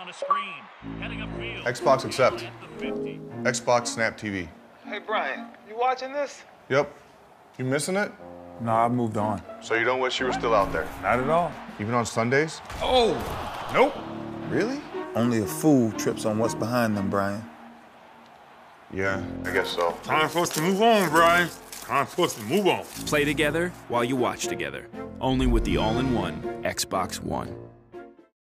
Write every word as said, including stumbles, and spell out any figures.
on a screen. Heading upfield. Xbox accept. Xbox Snap T V. Hey, Brian, you watching this? Yep. You missing it? No, I've moved on. So you don't wish you were still out there? Not at all. Even on Sundays? Oh, nope. Really? Only a fool trips on what's behind them, Brian. Yeah, I guess so. Time for us to move on, Brian. Time for us to move on. Play together while you watch together. Only with the all-in-one Xbox One.